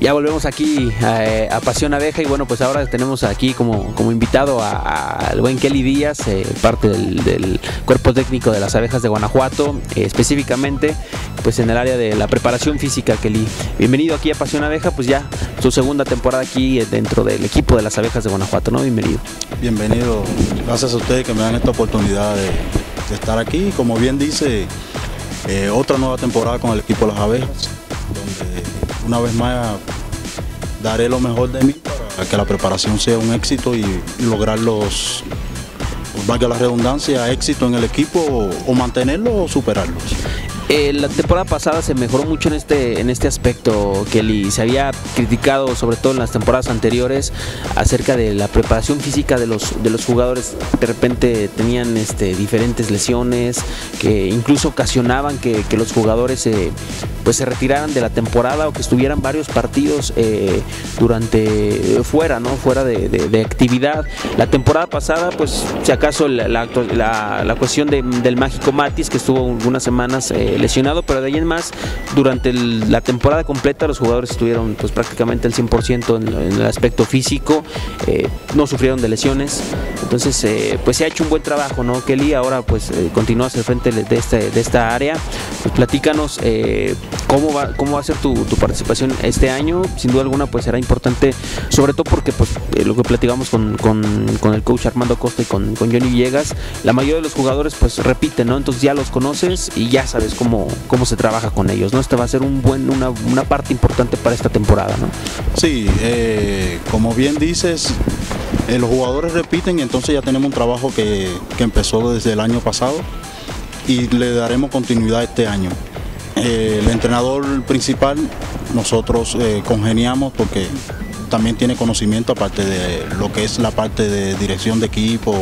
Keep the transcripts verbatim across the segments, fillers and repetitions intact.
Ya volvemos aquí a, a Pasión Abeja y bueno, pues ahora tenemos aquí como, como invitado al buen Kelly Díaz, eh, parte del, del cuerpo técnico de las abejas de Guanajuato, eh, específicamente pues en el área de la preparación física. Kelly, bienvenido aquí a Pasión Abeja, pues ya su segunda temporada aquí dentro del equipo de las abejas de Guanajuato, ¿no? Bienvenido. Bienvenido, gracias a ustedes que me dan esta oportunidad de, de estar aquí. Como bien dice, eh, otra nueva temporada con el equipo de las abejas, donde una vez más daré lo mejor de mí para que la preparación sea un éxito y lograr los, valga la redundancia, éxito en el equipo o, o mantenerlo o superarlos. Eh, la temporada pasada se mejoró mucho en este, en este aspecto, Kelly. Se había criticado, sobre todo en las temporadas anteriores, acerca de la preparación física de los, de los jugadores. De repente tenían este, diferentes lesiones que incluso ocasionaban que, que los jugadores eh, pues se retiraran de la temporada o que estuvieran varios partidos eh, durante fuera, ¿no? Fuera de, de, de actividad. La temporada pasada, pues si acaso la, la, la, la cuestión de, del Mágico Matis, que estuvo algunas semanas eh, lesionado, pero de ahí en más, durante el, la temporada completa los jugadores estuvieron pues prácticamente al cien por ciento en, en el aspecto físico, eh, no sufrieron de lesiones, entonces eh, pues se ha hecho un buen trabajo, ¿no, Kelly? Ahora pues eh, continúas al frente de, este, de esta área, pues platícanos eh, cómo va cómo va a ser tu, tu participación este año. Sin duda alguna pues será importante, sobre todo porque pues eh, lo que platicamos con, con, con el coach Armando Costa y con, con Johnny Villegas, la mayoría de los jugadores pues repiten, ¿no? Entonces ya los conoces y ya sabes cómo Cómo, cómo se trabaja con ellos, ¿no? Esta va a ser un buen, una, una parte importante para esta temporada, ¿no? Sí, eh, como bien dices, eh, los jugadores repiten y entonces ya tenemos un trabajo que, que empezó desde el año pasado y le daremos continuidad este año. Eh, el entrenador principal, nosotros eh, congeniamos porque también tiene conocimiento, aparte de lo que es la parte de dirección de equipo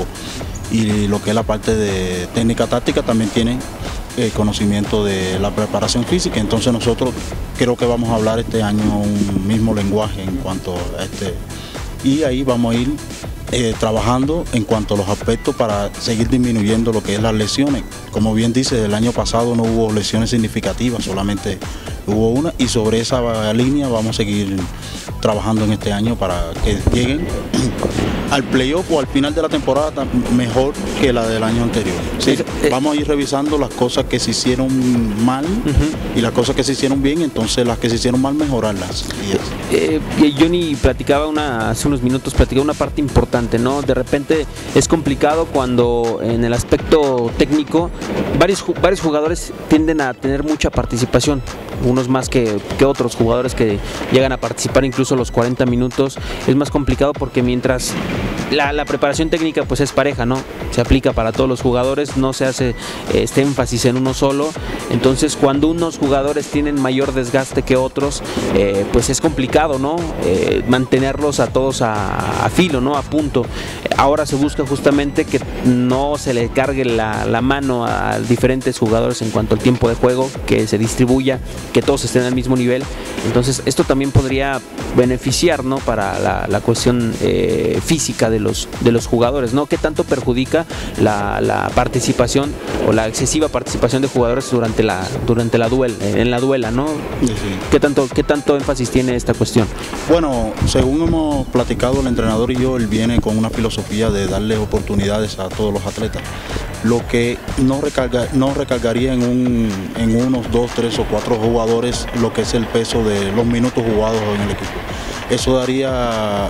y lo que es la parte de técnica táctica, también tiene Eh, conocimiento de la preparación física. Entonces nosotros creo que vamos a hablar este año un mismo lenguaje en cuanto a este, y ahí vamos a ir eh, trabajando en cuanto a los aspectos para seguir disminuyendo lo que es las lesiones. Como bien dice, el año pasado no hubo lesiones significativas, solamente hubo una, y sobre esa línea vamos a seguir trabajando en este año para que lleguen al playoff o al final de la temporada mejor que la del año anterior. Sí, vamos a ir revisando las cosas que se hicieron mal uh-huh. y las cosas que se hicieron bien, entonces las que se hicieron mal mejorarlas. Y eh, Johnny platicaba una, hace unos minutos, platicaba una parte importante, ¿no? De repente es complicado cuando en el aspecto técnico varios, varios jugadores tienden a tener mucha participación, unos más que, que otros jugadores que llegan a participar incluso los cuarenta minutos. Es más complicado porque mientras La, la preparación técnica pues es pareja, ¿no? Se aplica para todos los jugadores, no se hace este énfasis en uno solo. Entonces cuando unos jugadores tienen mayor desgaste que otros, eh, pues es complicado, ¿no? Eh, mantenerlos a todos a, a filo, ¿no? A punto. Ahora se busca justamente que no se le cargue la, la mano a diferentes jugadores en cuanto al tiempo de juego, que se distribuya, que todos estén al mismo nivel. Entonces esto también podría beneficiar, ¿no? Para la, la cuestión eh, física de los, de los jugadores, ¿no? ¿Qué tanto perjudica la, la participación o la excesiva participación de jugadores durante la, durante la duel, en la duela, ¿no? Sí. ¿Qué tanto, qué tanto énfasis tiene esta cuestión? Bueno, según hemos platicado el entrenador y yo, él viene con una filosofía de darle oportunidades a todos los atletas, lo que no, recarga, no recargaría en, un, en unos dos, tres o cuatro jugadores lo que es el peso de los minutos jugados en el equipo. Eso daría,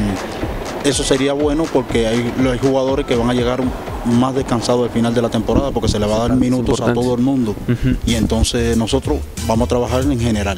eso sería bueno porque hay, hay jugadores que van a llegar más descansados al final de la temporada porque se le va a dar minutos a todo el mundo. Uh-huh. Y entonces nosotros vamos a trabajar en general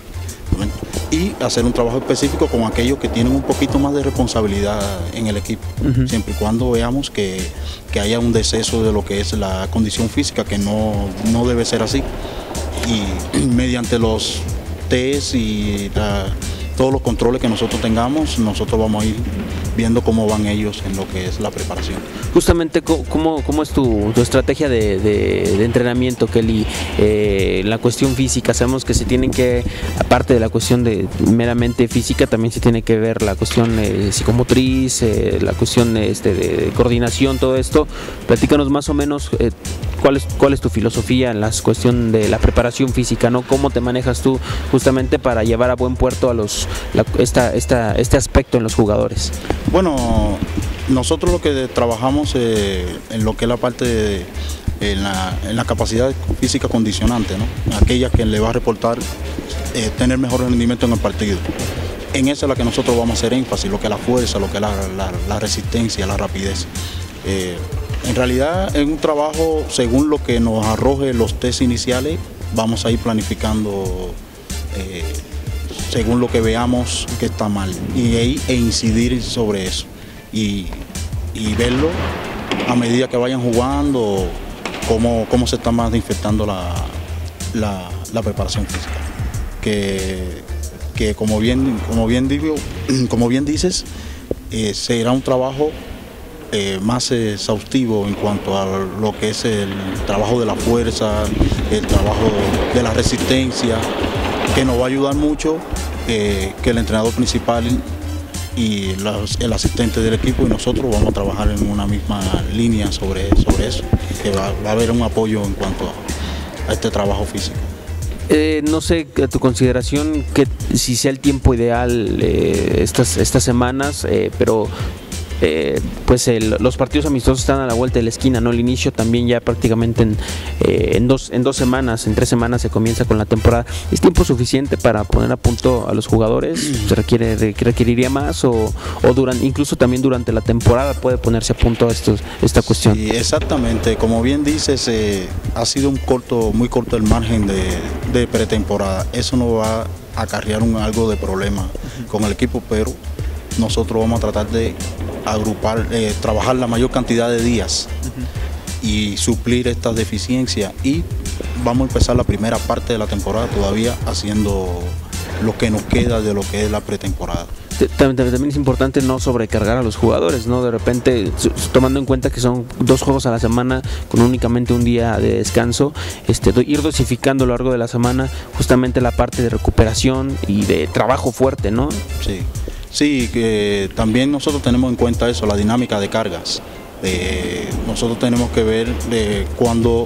y hacer un trabajo específico con aquellos que tienen un poquito más de responsabilidad en el equipo, uh-huh. siempre y cuando veamos que, que haya un deceso de lo que es la condición física, que no, no debe ser así, y, y mediante los test y la, todos los controles que nosotros tengamos, nosotros vamos a ir viendo cómo van ellos en lo que es la preparación. Justamente, ¿cómo, cómo es tu, tu estrategia de, de, de entrenamiento, Kelly? Eh, la cuestión física, sabemos que se tienen que, aparte de la cuestión de meramente física, también se tiene que ver la cuestión eh, psicomotriz, eh, la cuestión este, de coordinación, todo esto. Platícanos más o menos eh, cuál es, cuál es tu filosofía en la cuestión de la preparación física, ¿no? ¿Cómo te manejas tú justamente para llevar a buen puerto a los la, esta, esta, este aspecto en los jugadores? Bueno, nosotros lo que trabajamos eh, en lo que es la parte de en la, en la capacidad física condicionante, ¿no? Aquella que le va a reportar eh, tener mejor rendimiento en el partido. En esa es la que nosotros vamos a hacer énfasis, lo que es la fuerza, lo que es la, la, la resistencia, la rapidez. Eh, en realidad es un trabajo según lo que nos arroje los test iniciales, vamos a ir planificando eh, según lo que veamos que está mal y, e incidir sobre eso y, y verlo a medida que vayan jugando cómo, cómo se está manifestando la, la, la preparación física. Que, que como bien, como bien, digo, como bien dices, eh, será un trabajo eh, más exhaustivo en cuanto a lo que es el trabajo de la fuerza, el trabajo de la resistencia, que nos va a ayudar mucho eh, que el entrenador principal y los, el asistente del equipo y nosotros vamos a trabajar en una misma línea sobre, sobre eso, que va, va a haber un apoyo en cuanto a, a este trabajo físico. Eh, no sé, a tu consideración, que si sea el tiempo ideal eh, estas, estas semanas, eh, pero eh, pues el, los partidos amistosos están a la vuelta de la esquina, ¿no? El inicio también ya prácticamente en, eh, en, dos, en dos semanas, en tres semanas se comienza con la temporada. ¿Es tiempo suficiente para poner a punto a los jugadores? ¿Se requiere, requeriría más o, o durante, incluso también durante la temporada puede ponerse a punto estos, esta cuestión? Sí, exactamente, como bien dices, eh, ha sido un corto, muy corto el margen de, de pretemporada. Eso no va a acarrear un, algo de problema con el equipo, pero nosotros vamos a tratar de agrupar, eh, trabajar la mayor cantidad de días uh-huh. y suplir estas deficiencias, y vamos a empezar la primera parte de la temporada todavía haciendo lo que nos queda de lo que es la pretemporada. También, también es importante no sobrecargar a los jugadores, ¿no? De repente, tomando en cuenta que son dos juegos a la semana con únicamente un día de descanso, este, ir dosificando a lo largo de la semana justamente la parte de recuperación y de trabajo fuerte, ¿no? Sí. Sí, que también nosotros tenemos en cuenta eso, la dinámica de cargas. Eh, nosotros tenemos que ver de cuándo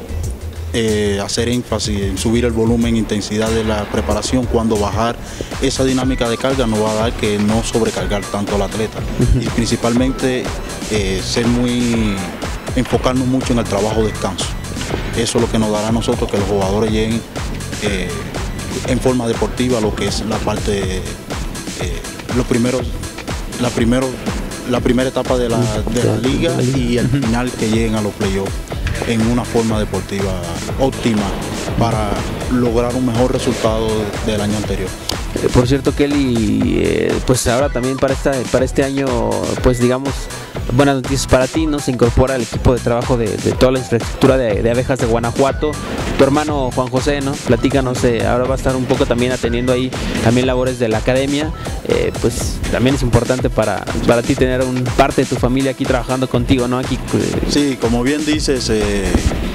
eh, hacer énfasis en subir el volumen, intensidad de la preparación, cuándo bajar. Esa dinámica de carga nos va a dar que no sobrecargar tanto al atleta. Uh-huh. Y principalmente eh, ser muy, enfocarnos mucho en el trabajo de descanso. Eso es lo que nos dará a nosotros que los jugadores lleguen eh, en forma deportiva a lo que es la parte... Eh, Los primeros, la, primero, la primera etapa de la, de la liga y el final que lleguen a los playoffs en una forma deportiva óptima para lograr un mejor resultado del año anterior. Por cierto, Kelly, eh, pues ahora también para, esta, para este año, pues digamos, buenas noticias para ti, ¿no? Se incorpora al equipo de trabajo de, de toda la infraestructura de, de abejas de Guanajuato. Tu hermano Juan José, ¿no? Platícanos, eh, ahora va a estar un poco también atendiendo ahí también labores de la academia. Eh, pues también es importante para, para ti tener un parte de tu familia aquí trabajando contigo, ¿no? Aquí, eh. Sí, como bien dices, eh,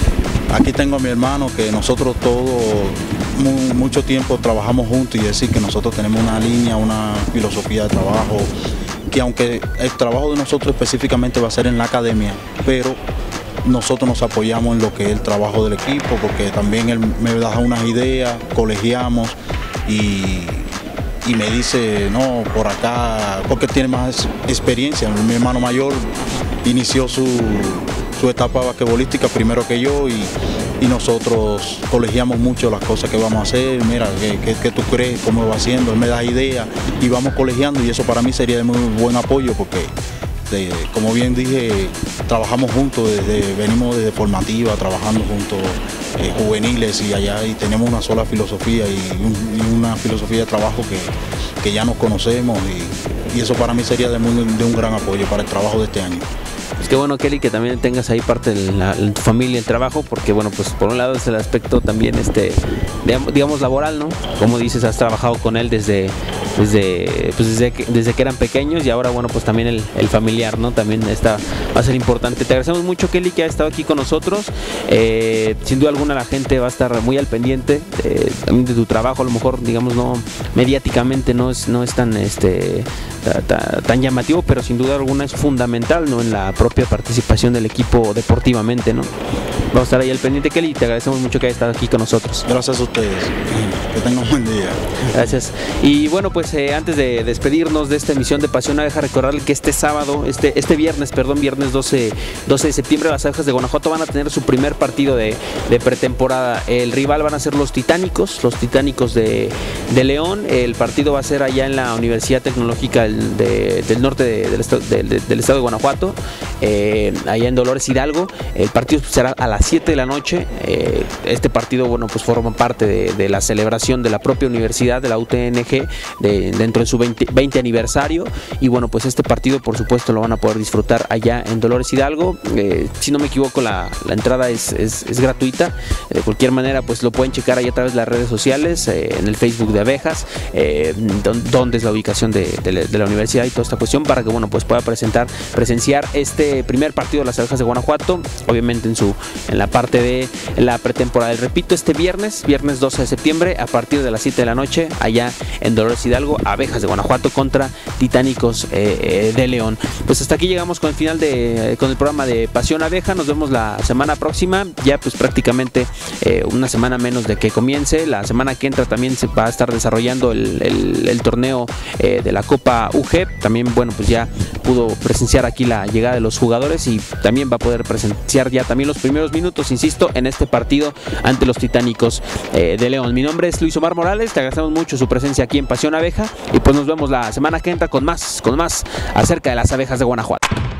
aquí tengo a mi hermano, que nosotros todos mu mucho tiempo trabajamos juntos, y decir que nosotros tenemos una línea, una filosofía de trabajo, que aunque el trabajo de nosotros específicamente va a ser en la academia, pero nosotros nos apoyamos en lo que es el trabajo del equipo, porque también él me da unas ideas, colegiamos y, y me dice, no, por acá, porque tiene más experiencia. Mi hermano mayor inició su, su etapa basquetbolística primero que yo, y, y nosotros colegiamos mucho las cosas que vamos a hacer. Mira, ¿qué, qué, qué tú crees? ¿Cómo va haciendo? Él me da ideas y vamos colegiando, y eso para mí sería de muy buen apoyo, porque de, como bien dije, trabajamos juntos, desde, venimos desde formativa, trabajando juntos, eh, juveniles y allá, y tenemos una sola filosofía y, un, y una filosofía de trabajo que, que ya nos conocemos, y, y eso para mí sería de, muy, de un gran apoyo para el trabajo de este año. Pues qué bueno, Kelly, que también tengas ahí parte de la, de tu familia, el trabajo, porque bueno, pues por un lado es el aspecto también, este, digamos, laboral, ¿no? Como dices, has trabajado con él desde, desde, pues desde que, desde que eran pequeños, y ahora bueno, pues también el, el familiar, ¿no? También está, va a ser importante. Te agradecemos mucho, Kelly, que ha estado aquí con nosotros. Eh, sin duda alguna la gente va a estar muy al pendiente eh, también de tu trabajo. A lo mejor, digamos, no mediáticamente no es, no es tan, este, ta, ta, tan llamativo, pero sin duda alguna es fundamental, ¿no? En la propia participación del equipo deportivamente, ¿no? Vamos a estar ahí al pendiente, Kelly, y te agradecemos mucho que hayas estado aquí con nosotros. Gracias a ustedes. Que tengan un buen día. Gracias. Y bueno, pues eh, antes de despedirnos de esta emisión de Pasión Abeja, recordarle que este sábado, este, este viernes, perdón, viernes doce de septiembre, las Abejas de Guanajuato van a tener su primer partido de, de pretemporada. El rival van a ser los Titánicos, los Titánicos de, de León. El partido va a ser allá en la Universidad Tecnológica del, de, del norte de, del, estado, de, de, del estado de Guanajuato, eh, allá en Dolores Hidalgo. El partido será a las siete de la noche. Eh, este partido, bueno, pues forma parte de, de la celebración de la propia universidad, de la U T N G, de, dentro de su veinte, veinte aniversario. Y bueno, pues este partido, por supuesto, lo van a poder disfrutar allá en Dolores Hidalgo. Eh, si no me equivoco, la, la entrada es, es, es gratuita. De cualquier manera, pues lo pueden checar ahí a través de las redes sociales, eh, en el Facebook de Abejas, eh, donde es la ubicación de, de, de la universidad y toda esta cuestión, para que bueno, pues pueda presentar, presenciar este primer partido de las Abejas de Guanajuato, obviamente en su en la parte de la pretemporada. Repito, este viernes, viernes doce de septiembre, a partir de las siete de la noche, allá en Dolores Hidalgo, Abejas de Guanajuato contra Titánicos eh, de León. Pues hasta aquí llegamos con el final de con el programa de Pasión Abeja. Nos vemos la semana próxima, ya pues prácticamente eh, una semana menos de que comience. La semana que entra también se va a estar desarrollando el, el, el torneo eh, de la Copa U G E P. También, bueno, pues ya pudo presenciar aquí la llegada de los jugadores y también va a poder presenciar ya también los primeros minutos, insisto, en este partido ante los Titánicos eh, de León. Mi nombre es Luis Omar Morales, te agradecemos mucho su presencia aquí en Pasión Abeja, y pues nos vemos la semana que entra con más, con más acerca de las Abejas de Guanajuato.